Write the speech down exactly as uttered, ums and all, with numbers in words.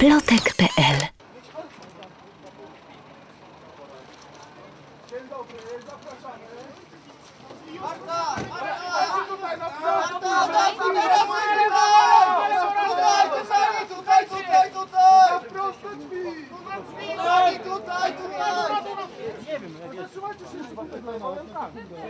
plotek kropka pe el. Dzień dobry, zapraszamy. Marta! Marta! Tutaj, tutaj, tutaj, tutaj, tutaj! Prosto drzwi! Tutaj, tutaj, tutaj! Nie wiem, zatrzymajcie się jeszcze tutaj, powiem tak.